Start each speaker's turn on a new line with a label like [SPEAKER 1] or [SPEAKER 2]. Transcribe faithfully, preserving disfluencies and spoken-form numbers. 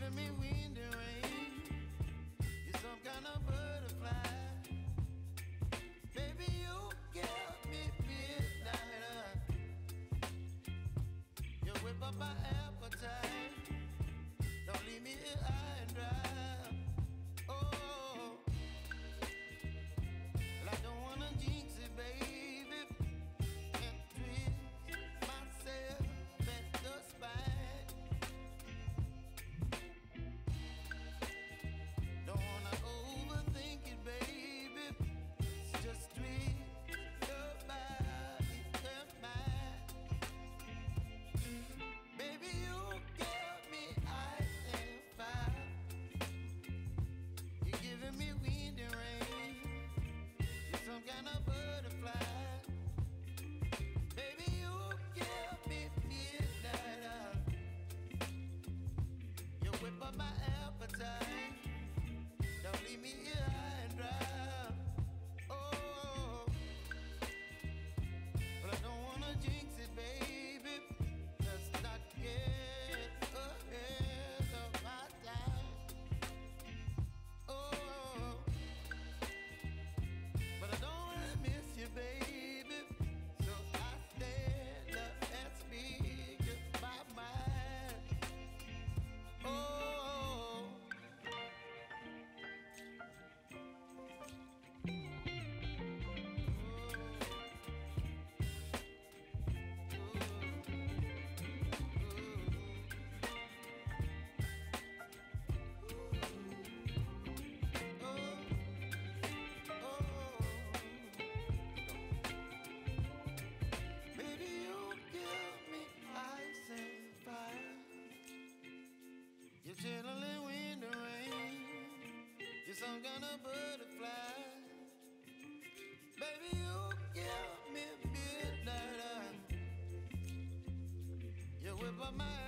[SPEAKER 1] giving me wind and rain. You're some kind of butterfly. Baby, you give me midnight. You whip up my appetite. Don't leave me here high and dry. Oh, well, I don't wanna jinx it, baby, and twist myself at the spine. Don't wanna overthink it, baby. It's just twist your body and mine. Baby, you give me ice and fire. You're giving me wind and rain. You're some kind of butterfly. Baby, you give me midnight. You whip up my appetite. Don't leave me here high and dry. Oh, but I don't wanna jinx it, baby. Let's not get ahead of my time. Oh, but I don't wanna miss you, baby. So I stand up and speak my mind. Oh. Baby, you give me ice and fire. You're chilling wind and rain. You're some kind of butterfly. Baby, you give me midnight. You whip up my